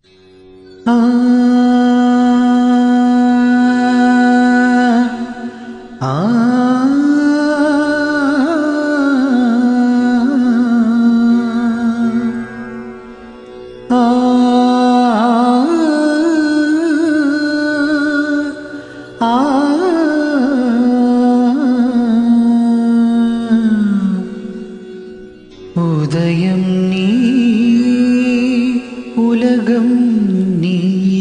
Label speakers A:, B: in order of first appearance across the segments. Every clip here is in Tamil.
A: உதயம் நீ உலகம் நீ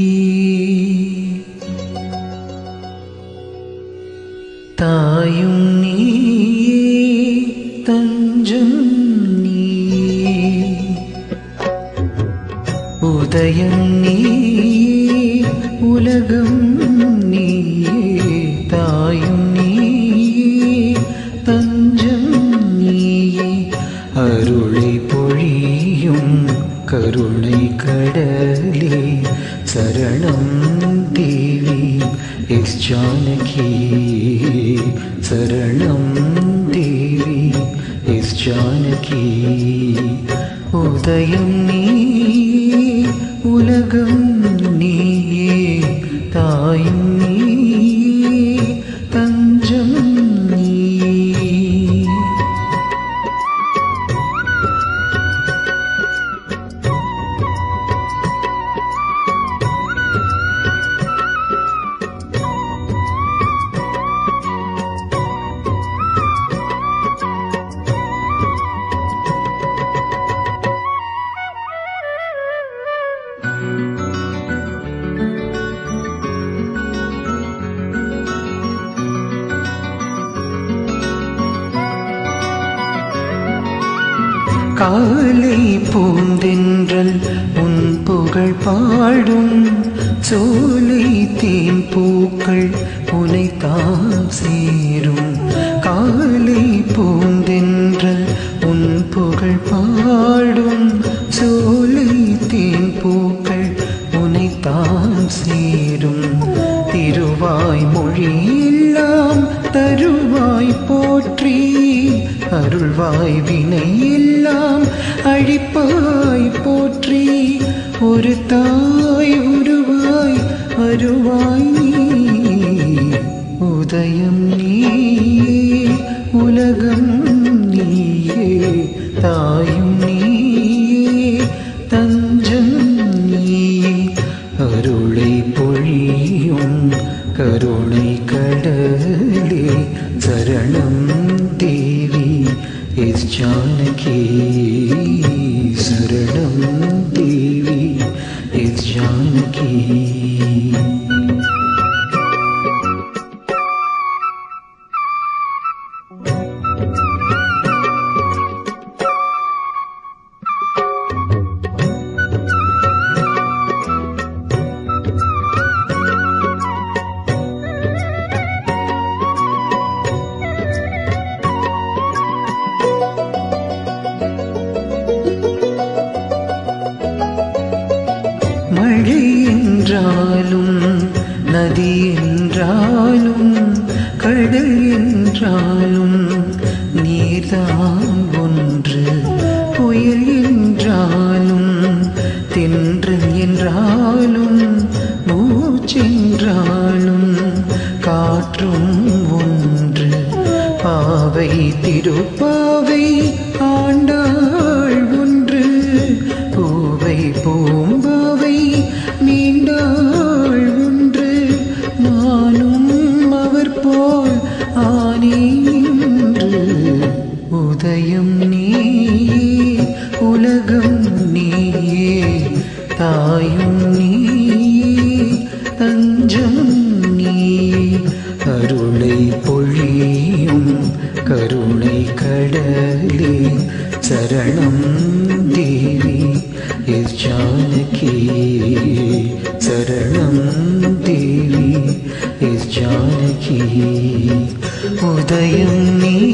A: தாயும் நீ தஞ்சம் நீ உதயம் நீ உலகம் நீ தாயும் நீ தஞ்சம் நீ அருளை பொழியும் கருணை கடலே சரணம் தேவி எஸ் ஜானகி சரணம் தேவி எஸ் ஜானகி உதயம் நீ உலகம் நீ தாயும் நீ தஞ்சம் நீ காலை பூந்தென்றல் உன் புகழ் பாடும் சோலை தேன் பூக்கள் உனைத்தான் சேரும் காலை பூந்தென்றல் உன் புகழ் பாடும் சோலை தேன் பூக்கள் உனைத்தான் சேரும் திருவாய் மொழியெல்லாம் தருவாய் போற்றி அருள்வாய் வினை எல்லாம் அழிப்பாய் போற்றி ஒரு தாய் உருவாய் வருவாய் நீ உதயம் நீ உலகம் நீயே தாயும் நீ தஞ்சம் நீயே அருளை பொழியும் கருணை கடலே சரணம் தேவி எஸ் ஜானகி சரணம் தேவி எஸ் ஜானகி மழை என்றாலும் நதி என்றாலும் கடல் என்றாலும் நீர்தான் ஒன்று புயல் என்றாலும் தென்றல் என்றாலும் மூச்சென்றாலும் காற்றும் ஒன்று பாவை திருப்பாவை ஆண்டாள் ஒன்று பூவை பூம்பாவை மீண்டாள் ஒன்று நானும் அவர் போல் ஆனேன்று உதயம் நீ உலகம் நீயே தாயும் நீ தஞ்சம் நீ அருளை பொழியும் கருணை கடலே சரணம் தேவி எஸ் ஜானகி சரணம் தேவி எஸ் ஜானகி உதயம் நீ